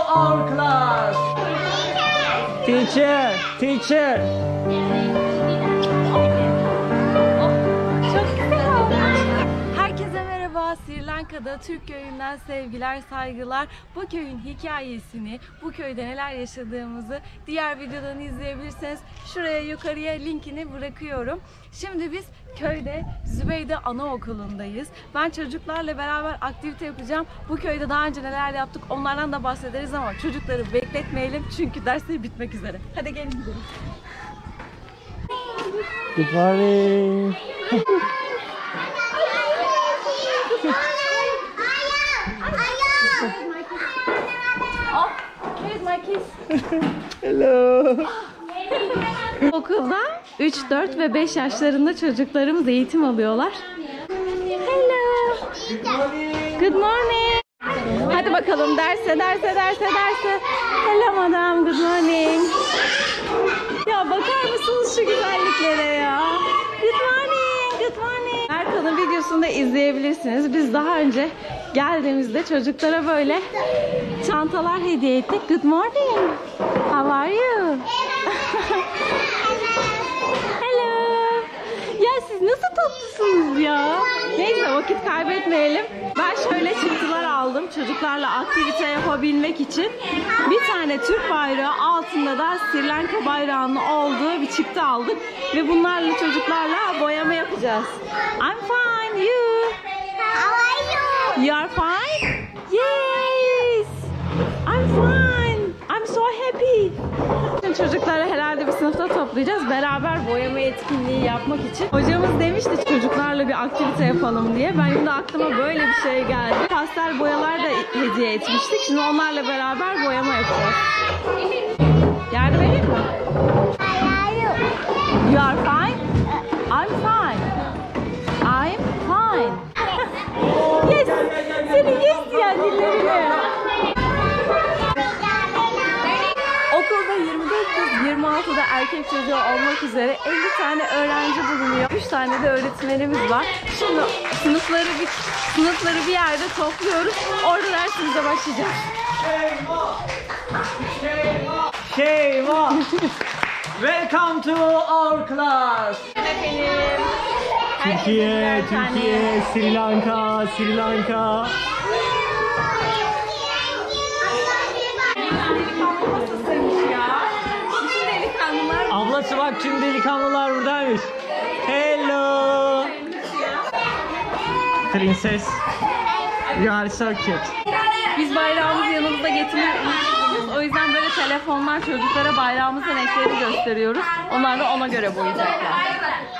our class. Teacher, teacher. Herkese merhaba. Sri Lanka'da Türk köyünden sevgiler, saygılar. Bu köyün hikayesini, bu köyde neler yaşadığımızı diğer videodan izleyebilirsiniz. Şuraya yukarıya linkini bırakıyorum. Şimdi biz köyde Zübeyde Anaokulu'ndayız. Ben çocuklarla beraber aktivite yapacağım. Bu köyde daha önce neler yaptık onlardan da bahsederiz ama çocukları bekletmeyelim çünkü dersleri bitmek üzere. Hadi gelin gidelim. Good morning. Oh, here's my kiss. Hello. Okulda 3, 4 ve 5 yaşlarında çocuklarımız eğitim alıyorlar. Hello. Good morning. Hadi bakalım derse. Hello madam, good morning. Ya bakar mısınız şu güzelliklere ya? Good morning. Erkan'ın videosunu da izleyebilirsiniz. Biz daha önce geldiğimizde çocuklara böyle çantalar hediye ettik. Good morning. How are you? Hello. Ya siz nasıl tatlısınız ya? Neyse vakit kaybetmeyelim. Ben şöyle çıktılar aldım çocuklarla aktivite yapabilmek için. Bir tane Türk bayrağı altında da Sri Lanka bayrağının olduğu bir çıktı aldık. Ve bunlarla çocuklarla boyama yapacağız. I'm fine. You? How are you? You are fine? Yes. I'm fine. I'm so happy. Çocukları herhalde bir sınıfta toplayacağız. Beraber boyama etkinliği yapmak için. Hocamız demişti çocuklarla bir aktivite yapalım diye. Ben şimdi aklıma böyle bir şey geldi. Pastel boyalar da hediye etmiştik. Şimdi onlarla beraber boyama yapacağız. Yardım edeyim mi? How are you? You are fine? I'm fine. I'm fine. Yes. Seni yes diyen dillerini. Okulda 24 kız, 26 da erkek çocuğu olmak üzere 50 tane öğrenci bulunuyor. 3 tane de öğretmenimiz var. Şimdi sınıfları bir yerde topluyoruz. Orada dersimize başlayacağız. Şeyma. Welcome to our class. Efendim. Türkiye, Sri Lanka. Ablası bak tüm delikanlılar buradaymış. Hello. Princess. You are so cute. Biz bayrağımızı yanımızda getirmeyi unutmuşuz. O yüzden böyle telefonlar çocuklara bayrağımızın renklerini gösteriyoruz. Onlar da ona göre boyayacaklar.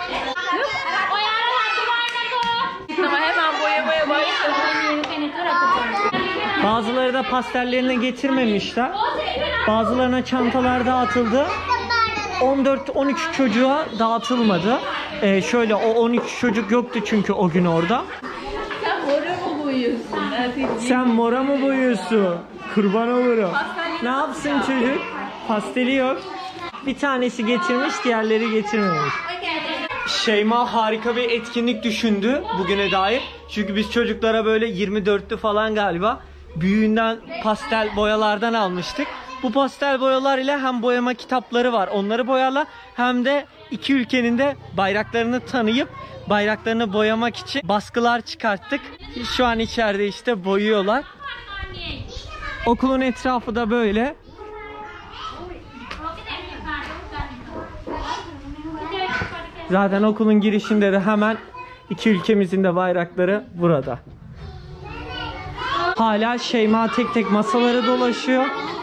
Ama hemen boyamaya başladım. Bazıları da pastellerini getirmemişler. Bazılarına çantalar dağıtıldı. 14-13 çocuğa dağıtılmadı. Şöyle o 13 çocuk yoktu çünkü o gün orada. Sen mora mı boyuyorsun? Sen mora mı boyuyorsun? Kurban olurum. Ne yapsın çocuk? Pasteli yok. Bir tanesi getirmiş, diğerleri getirmemiş. Şeyma harika bir etkinlik düşündü bugüne dair. Çünkü biz çocuklara böyle 24'lü falan galiba büyüğünden pastel boyalardan almıştık. Bu pastel boyalar ile hem boyama kitapları var. Onları boyarlar hem de iki ülkenin de bayraklarını tanıyıp bayraklarını boyamak için baskılar çıkarttık. Şu an içeride işte boyuyorlar. Okulun etrafı da böyle. Zaten okulun girişinde de hemen iki ülkemizin de bayrakları burada. Hala Şeyma tek tek masaları dolaşıyor.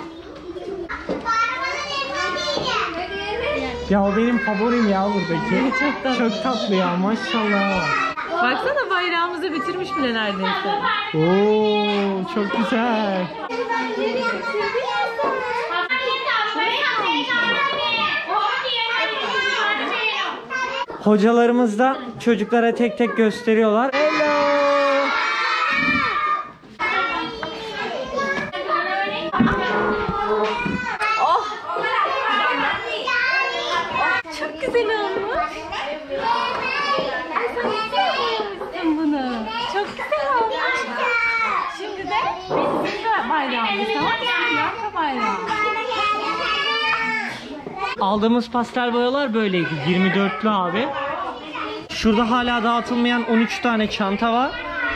Ya o benim favorim ya buradaki. Çok tatlı ya maşallah. Baksana bayrağımızı bitirmiş bile neredeyse. Oo çok güzel. Hocalarımız da çocuklara tek tek gösteriyorlar. Hello. Oh. Çok güzel olmuş. Bunu. Çok güzel olmuş. Şimdi de bizim de bayrağımız, tamam mı? Sri Lanka bayrağı. Aldığımız pastel boyalar böyleydi. 24'lü abi. Şurada hala dağıtılmayan 13 tane çanta var.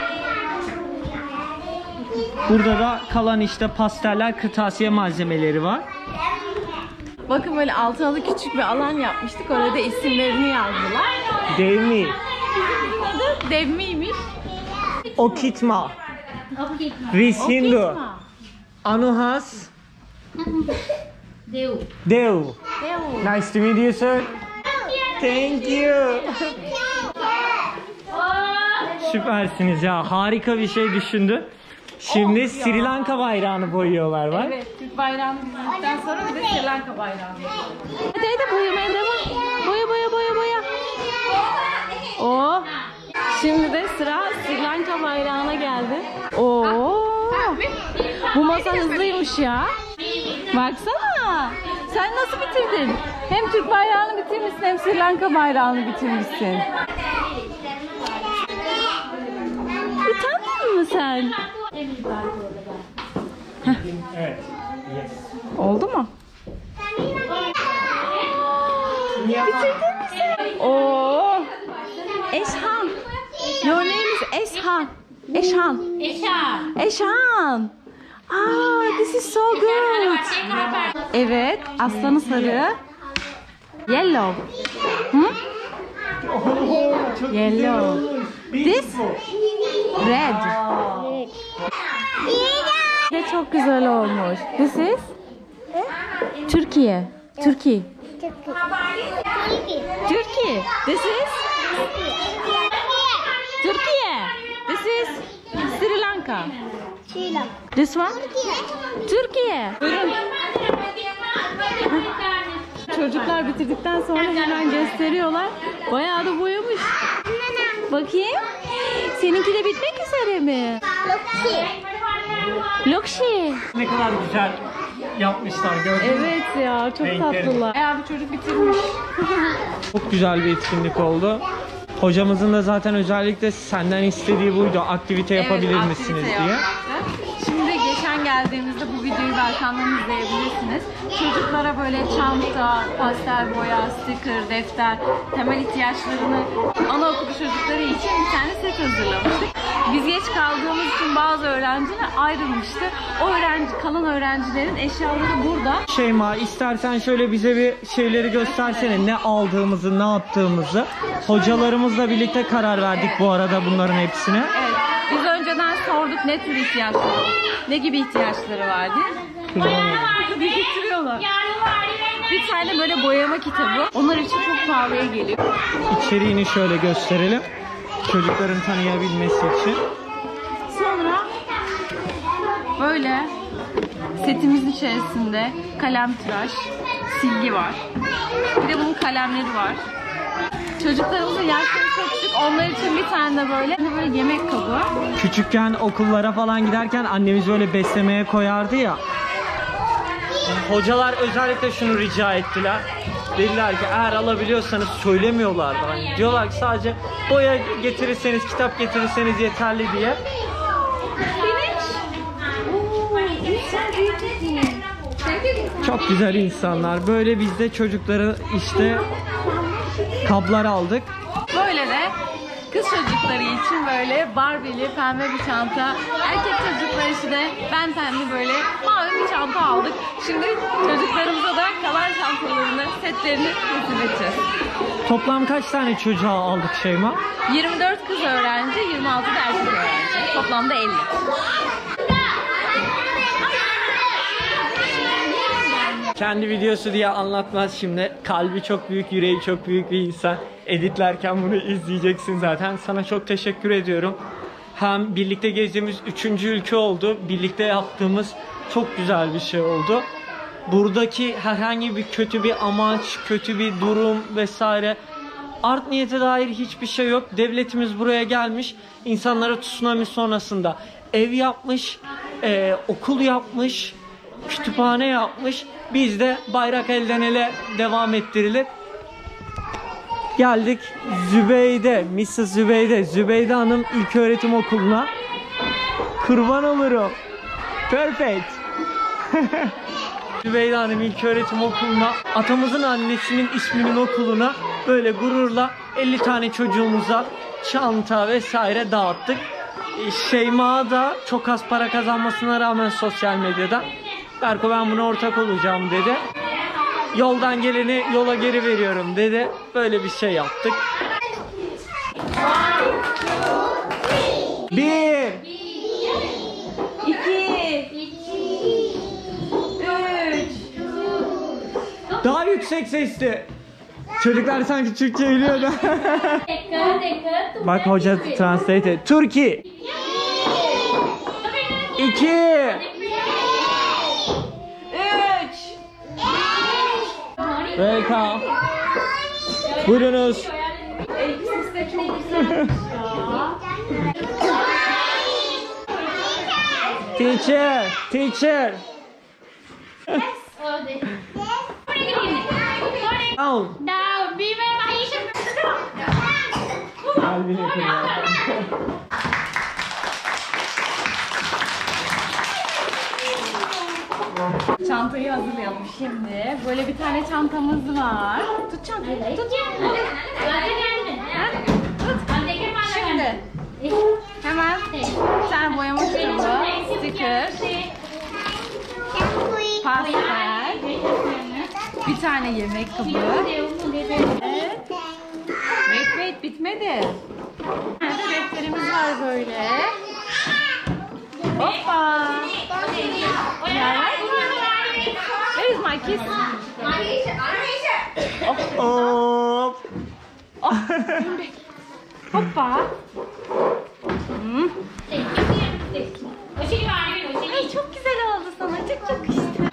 Burada da kalan işte pasteller, kırtasiye malzemeleri var. Bakın böyle altınalı küçük bir alan yapmıştık. Orada isimlerini yazdılar. Devmi, Adı Devmi'ymiş. Okitma, Rishindu, Okitma. Anuhas, Dev. Dev. Dev. Nice to meet you, sir. Thank you. Süpersiniz ya. Harika bir şey düşündü. Şimdi Sri Lanka bayrağını boyuyorlar bak. Evet, Türk bayrağını dizdikten sonra bir de Sri Lanka bayrağını. Hadi hadi boyamaya devam. Boya boya boya boya. Oo. Şimdi de sıra Sri Lanka bayrağına geldi. Oo. Bu masa hızlıymış ya. Baksana. Sen nasıl bitirdin? Hem Türk bayrağını bitirmişsin hem Sri Lanka bayrağını bitirmişsin. Utandın mı sen? Evet. Oldu mu? Bitirdin mi sen? Oo. Eşhan. Your name is Eşhan. Eşhan. Eşhan. This is so good. Evet, aslanı sarı. Yellow. Yellow. This red. Ne çok güzel olmuş. This is Türkiye. Turkey. Turkey. This is Türkiye. This is Sri Lanka. This one? Türkiye. Buyurun. Çocuklar bitirdikten sonra hemen gösteriyorlar. Bayağı da boyamış. Bakayım. Seninki de bitmek üzere mi? Lokşi. Ne kadar güzel yapmışlar gördün mü? Evet ya, çok Renkleri. tatlılar. Bayağı bir çocuk bitirmiş. Çok güzel bir etkinlik oldu. Hocamızın da zaten özellikle senden istediği buydu. Aktivite yapabilir Evet, misiniz aktivite diye. yapmıştı. Şimdi geçen geldiğimizde bu videoyu Berkan'dan izleyebilirsiniz. Çocuklara böyle çanta, pastel boya, sticker, defter, temel ihtiyaçlarını anaokulu çocukları için bir tane set hazırlamıştık. Biz geç kaldığımız için bazı öğrenciler ayrılmıştı. Kalan öğrencilerin eşyaları burada. Şeyma, istersen şöyle bize bir şeyleri göstersene. Ne aldığımızı, ne yaptığımızı. Hocalarımızla birlikte karar verdik bu arada bunların hepsine. Evet. Biz önceden sorduk ne tür ihtiyaçları, ne gibi ihtiyaçları var diye. Getiriyorlar. Bir tane böyle boyama kitabı. Onlar için çok pahalıya geliyor. İçeriğini şöyle gösterelim. Çocukların tanıyabilmesi için. Sonra böyle setimizin içerisinde kalem, tıraş, silgi var. Bir de bunun kalemleri var. Çocuklarımızın yaşları çok küçük. Onlar için bir tane de böyle yemek kabı. Küçükken okullara falan giderken annemiz böyle beslemeye koyardı ya. Hocalar özellikle şunu rica ettiler. Dediler ki eğer alabiliyorsanız söylemiyorlardı. Hani diyorlar ki sadece boya getirirseniz, kitap getirirseniz yeterli diye. Çok güzel insanlar. Böyle biz de çocuklara işte kablar aldık. Böyle de kız çocukları için böyle Barbie'li pembe bir çanta. Erkek çocuklar için de Ben Ten'li böyle mavi bir çanta aldık. Şimdi çocuklarımıza da kalan çantalarını, setlerini teslim edeceğiz. Toplam kaç tane çocuğa aldık Şeyma? 24 kız öğrenci, 26 da erkek öğrenci. Toplamda 50. Kendi videosu diye anlatmaz şimdi. Kalbi çok büyük, yüreği çok büyük bir insan. Editlerken bunu izleyeceksin zaten. Sana çok teşekkür ediyorum. Hem birlikte gezdiğimiz 3. ülke oldu. Birlikte yaptığımız çok güzel bir şey oldu. Buradaki herhangi bir kötü bir amaç, kötü bir durum vesaire, art niyete dair hiçbir şey yok. Devletimiz buraya gelmiş. İnsanlara tsunami sonrasında ev yapmış, okul yapmış, kütüphane yapmış. Biz de bayrak elden ele devam ettirilip geldik Zübeyde, Mrs. Zübeyde Hanım İlköğretim Okulu'na. Kurban olurum. Perfect. Zübeyde Hanım İlköğretim Okulu'na, atamızın annesinin isminin okuluna böyle gururla 50 tane çocuğumuza çanta vesaire dağıttık. Şeyma da çok az para kazanmasına rağmen sosyal medyada Berko ben buna ortak olacağım dedi. Yoldan geleni yola geri veriyorum dedi. Böyle bir şey yaptık. 1 2 3 Daha yüksek sesli. Çocuklar sanki Türkçe biliyor da. Bak hoca translate et. Türkiye. 2 3 Welcome. Buyurunuz. Elbisesi de çok güzel. Teacher. Down. Kalbini kırıyor. Çantayı hazırlayalım şimdi. Böyle bir tane çantamız var. Tut çantayı. Tut. Şimdi hemen bir tane boyama kitabı, sticker, pastel, bir tane yemek kabı. Wait bitmedi. Defterimiz var böyle. Hoppa. Where is my kiss? Hop. Hoppa. Ay çok güzel oldu sana. Çok yakıştı.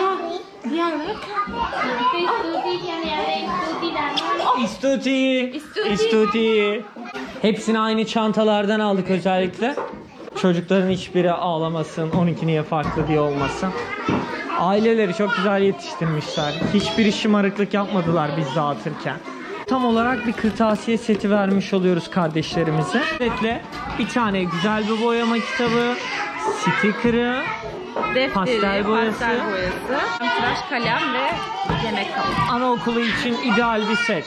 İstuti. Hepsini aynı çantalardan aldık özellikle. Çocukların hiçbiri ağlamasın, 12 niye farklı diye olmasın. Aileleri çok güzel yetiştirmişler. Hiçbir şımarıklık yapmadılar biz dağıtırken. Tam olarak bir kırtasiye seti vermiş oluyoruz kardeşlerimize. Setle bir tane güzel bir boyama kitabı, sticker'ı, Defteri, pastel boyası, tıraş kalem ve yemek kabı. anaokulu için ideal bir set.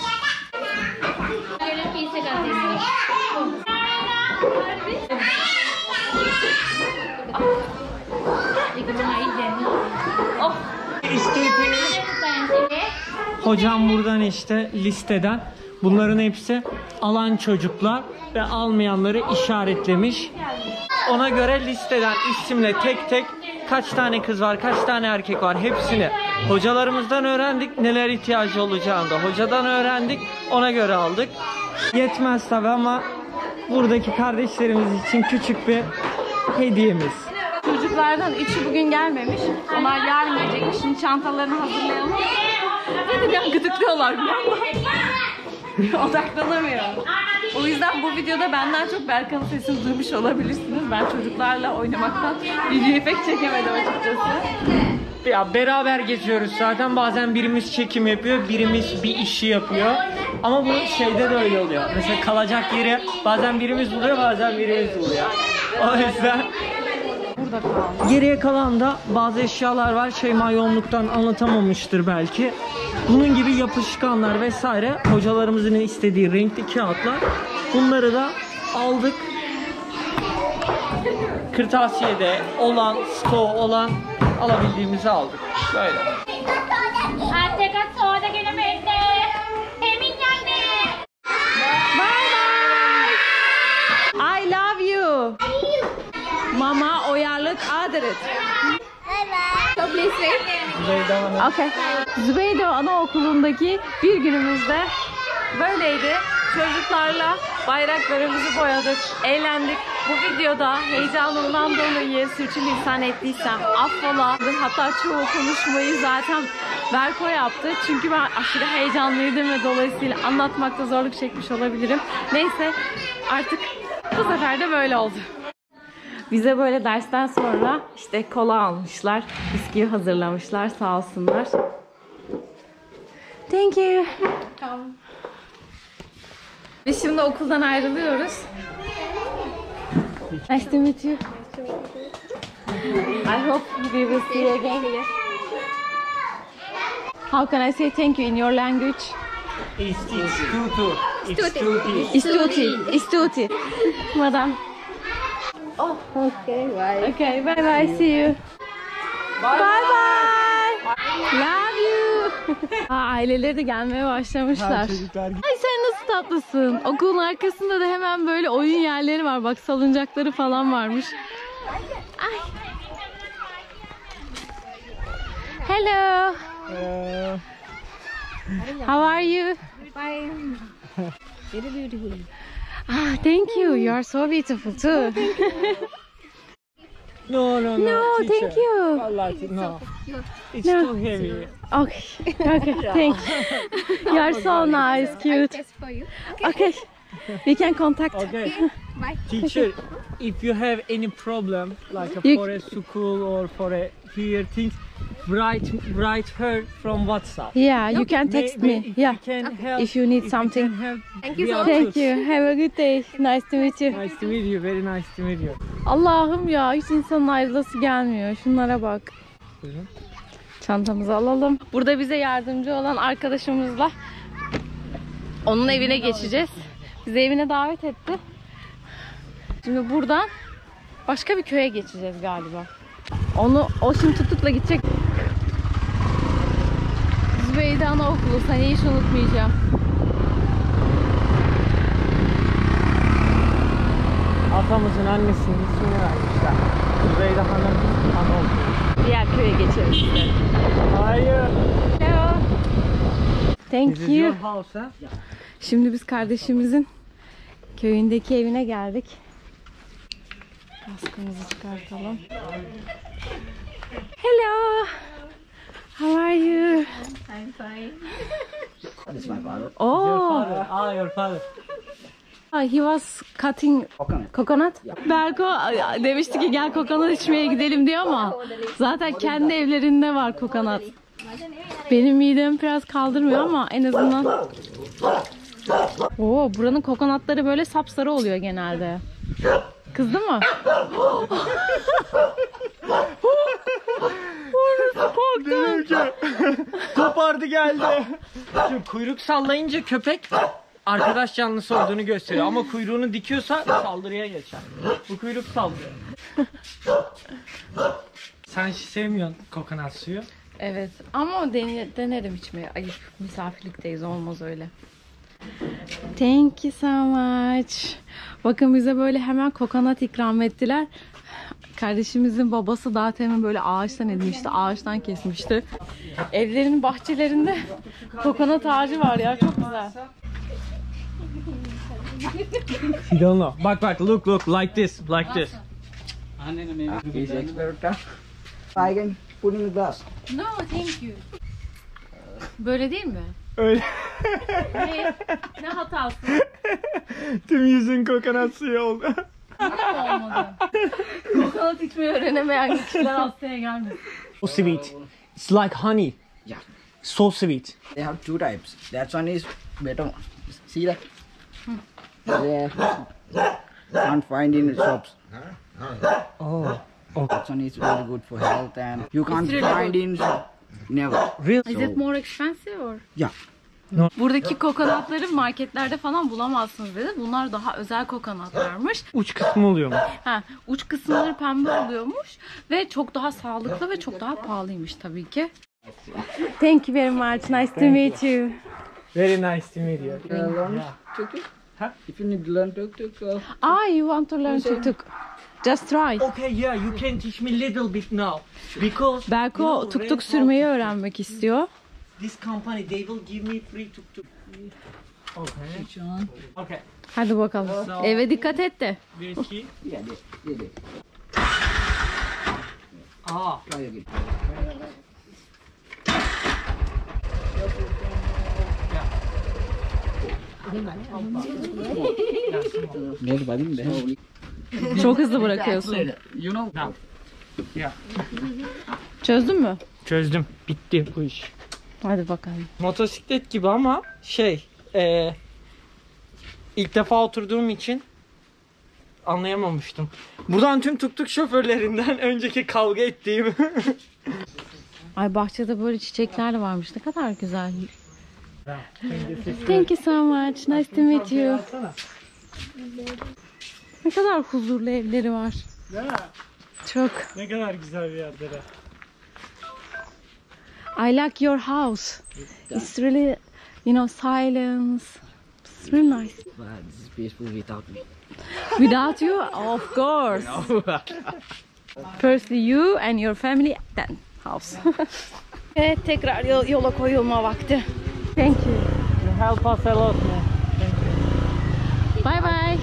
Oh. Hocam buradan işte listeden bunların hepsi alan çocuklar ve almayanları işaretlemiş. Ona göre listeden isimle tek tek kaç tane kız var, kaç tane erkek var hepsini hocalarımızdan öğrendik. Neler ihtiyacı olacağını da hocadan öğrendik. Ona göre aldık. Yetmez tabi ama buradaki kardeşlerimiz için küçük bir hediyemiz. Çocuklardan 3'ü bugün gelmemiş. Onlar yarın gelecek. Şimdi çantalarını hazırlayalım. Beni bir an gıdıklıyorlar bir yandan. Odaklanamıyorum. O yüzden bu videoda benden çok Berkan'ın sesini duymuş olabilirsiniz. Ben çocuklarla oynamaktan video pek çekemedim açıkçası. Ya beraber geziyoruz zaten. Bazen birimiz çekim yapıyor, birimiz bir işi yapıyor. Ama bu şeyde de öyle oluyor. Mesela kalacak yeri bazen birimiz buluyor, bazen birimiz buluyor. O yüzden Burada kaldı. geriye kalan da bazı eşyalar var. Şeyma yoğunluktan anlatamamıştır belki. Bunun gibi yapışkanlar vesaire. Hocalarımızın istediği renkli kağıtlar. Bunları da aldık. Kırtasiyede olan, stoğu olan alabildiğimizi aldık. Böyle. I love you. Mama oyarlık adırıt. So please wait. Okay. Zübeyde Anaokulu'ndaki bir günümüzde böyleydi. Çocuklarla bayraklarımızı boyadık, eğlendik. Bu videoda heyecanımdan dolayı sürçülisan ettiysem affola. Hatta çoğu konuşmayı zaten Berko yaptı. Çünkü ben aşırı heyecanlıydım ve dolayısıyla anlatmakta zorluk çekmiş olabilirim. Neyse artık bu sefer de böyle oldu. Bize böyle dersten sonra işte kola almışlar, bisküvi hazırlamışlar sağ olsunlar. Thank you. Biz şimdi okuldan ayrılıyoruz. Nice to meet you. I hope we will see you again. How can I say thank you in your language? Istutu. Istuti. Istuti. Istuti. Madam. Oh, okay, bye. Okay, bye bye. See you. Bye bye. Love you. Aileleri de gelmeye başlamışlar. Ay sen nasıl tatlısın. Okulun arkasında da hemen böyle oyun yerleri var. Bak salıncakları falan varmış. Ay. Hello. How are you? Fine. Very beautiful. Ah, thank you. You are so beautiful too. No, No, teacher. thank you. Vallahi, no. It's No. too heavy. Okay. Okay. Thank you. You are so nice, cute. Test for you. Okay. We can contact. Okay. Bye. Teacher, if you have any problem, like You- for a school or for a here things, write her from WhatsApp. Yeah, you can text me. If Yeah. you can help, If you need if something. can help, Thank you we so are Thank good. you. Have a good day. Nice to meet you. Nice to meet you. Very nice to meet you. Allah'ım ya, hiç insanın ayrılası gelmiyor. Şunlara bak. Buyurun. Çantamızı alalım. Burada bize yardımcı olan arkadaşımızla onun evine geçeceğiz. Bizi evine davet etti. Şimdi buradan başka bir köye geçeceğiz galiba. O şimdi tuk-tukla gidecek. Zübeyde Anaokulu, seni hiç unutmayacağım. Atamızın annesinin ismini vermişler. Zübeyde Hanım Anaokulu. Diğer köye geçeriz işte. Hayır. Hello. Thank This is your you. house, ha? Şimdi biz kardeşimizin köyündeki evine geldik. Kaskımızı çıkartalım. Hello. How are you? I'm fine. Your Oh, father. Your father. he was cutting coconut. Berko demişti ki gel kokonat içmeye gidelim diye ama zaten kendi evlerinde var kokonat. Benim midem biraz kaldırmıyor ama en azından. Oo, buranın kokonatları böyle sapsarı oluyor genelde. Kızdı mı? Kopardı geldi. Şimdi kuyruk sallayınca köpek arkadaş canlısı olduğunu gösteriyor ama kuyruğunu dikiyorsa saldırıya geçer. Bu kuyruk sallıyor. Sen hiç sevmiyorsun kokonat suyu. Evet ama denerim içmeye. Ayıp, misafirlikteyiz, olmaz öyle. Thank you so much. Bakın bize böyle hemen kokonat ikram ettiler. Kardeşimizin babası daha temin böyle ağaçtan edmişti. Ağaçtan kesmişti. Evlerinin bahçelerinde kokonat ağacı var ya, çok güzel. You don't know. Bak look like this. Is expert. I can put in the glass. No, thank you. Böyle değil mi? Öyle. Ne hatası? Tüm yüzün kokonat suyu oldu. Olmadı. Kokonat içmeyi öğrenemeyen kişiler hastaya gelmesin. So sweet. It's like honey. Yeah. So sweet. They have two types. That one is better. See that? They can't find in the shops. Oh. That one is very good for health and you can't find in shop. Never. Real. Is it more expensive or? Yeah. Buradaki kokonatları marketlerde falan bulamazsınız dedi. Bunlar daha özel kokonatlarmış. Uç kısmı oluyormuş. Uç kısımları pembe oluyormuş ve çok daha sağlıklı ve çok daha pahalıymış tabii ki. Thank you very much. Nice to meet you. Very nice to meet you. Learn tuk-tuk? Huh? If you need to learn tuk-tuk, You want to learn tuk-tuk? Just try. Okay, yeah, you can teach me little bit now. Because Berko you know, tuk-tuk Red sürmeyi Hot, öğrenmek istiyor. This company, they will give me free tuk-tuk. Okay. Okay. Hadi bakalım. Eve dikkat et de. Bir, iki. yeah, they did. Aa. Try again. There's one there. Çok hızlı bırakıyorsun. You know. Now. Yeah. Çözdün mü? Çözdüm. Bitti bu iş. Hadi bakalım. Motosiklet gibi ama ilk defa oturduğum için anlayamamıştım. Buradan tüm tuk tuk şoförlerinden önceki kavga ettiğim. Ay bahçede böyle çiçekler de varmış. Ne kadar güzel. Thank you so much. Nice to meet you. Ne kadar huzurlu evleri var. Çok. Ne kadar güzel bir yerlere. I like your house. It's really, silence. It's really nice. But this is peaceful without me. Without you, of course. First you and your family, then house. Evet, tekrar yola koyulma vakti. Thank you. You help us a lot, man. Bye bye.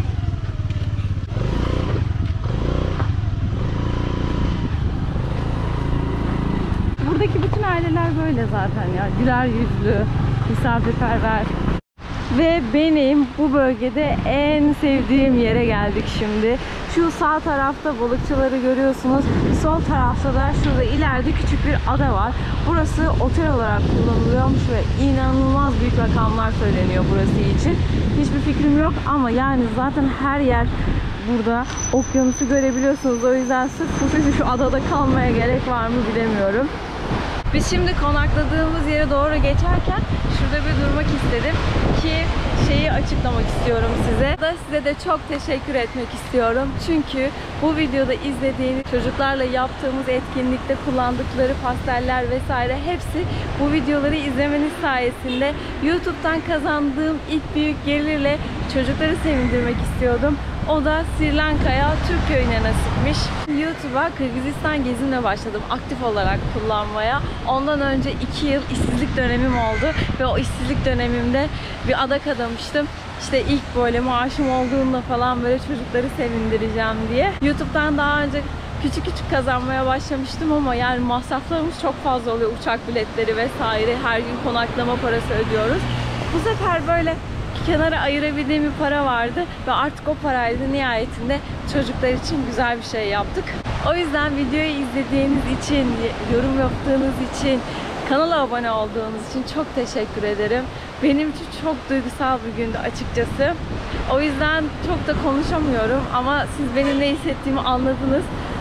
Buradaki bütün aileler böyle zaten ya. Güler yüzlü, misafirperver. Ve benim bu bölgede en sevdiğim yere geldik şimdi. Şu sağ tarafta balıkçıları görüyorsunuz. Sol tarafta da şurada ileride küçük bir ada var. Burası otel olarak kullanılıyormuş ve inanılmaz büyük rakamlar söyleniyor burası için. Hiçbir fikrim yok ama yani zaten her yer burada. Okyanusu görebiliyorsunuz. O yüzden sırf şu adada kalmaya gerek var mı bilemiyorum. Biz şimdi konakladığımız yere doğru geçerken şurada bir durmak istedim ki şeyi açıklamak istiyorum size. Size de çok teşekkür etmek istiyorum. Çünkü bu videoda izlediğiniz çocuklarla yaptığımız etkinlikte kullandıkları pasteller vesaire hepsi bu videoları izlemeniz sayesinde YouTube'dan kazandığım ilk büyük gelirle çocukları sevindirmek istiyordum. O da Sri Lanka'ya, Türk köyüne nasipmiş. YouTube'a Kırgızistan gezimle başladım aktif olarak kullanmaya. Ondan önce 2 yıl işsizlik dönemim oldu ve o işsizlik dönemimde bir adak adamıştım. İşte ilk böyle maaşım olduğunda falan böyle çocukları sevindireceğim diye. YouTube'dan daha önce küçük kazanmaya başlamıştım ama yani masraflarımız çok fazla oluyor. Uçak biletleri vesaire, her gün konaklama parası ödüyoruz. Bu sefer böyle kenara ayırabildiğim bir para vardı ve artık o parayla nihayetinde çocuklar için güzel bir şey yaptık. O yüzden videoyu izlediğiniz için, yorum yaptığınız için, kanala abone olduğunuz için çok teşekkür ederim. Benim için çok duygusal bir gündü açıkçası. O yüzden çok da konuşamıyorum ama siz benim ne hissettiğimi anladınız.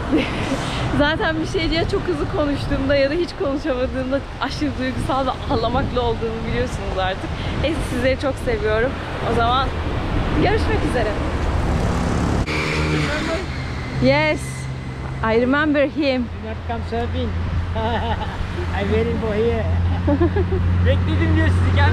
Zaten bir şeyciye çok hızlı konuştuğumda ya da hiç konuşamadığımda aşırı duygusal ve ağlamaklı olduğumu biliyorsunuz artık. Sizleri çok seviyorum. O zaman görüşmek üzere. Yes, I remember him. Do not come surfing. I'm waiting for here. Bekledim diyor sizi, gelmeyin.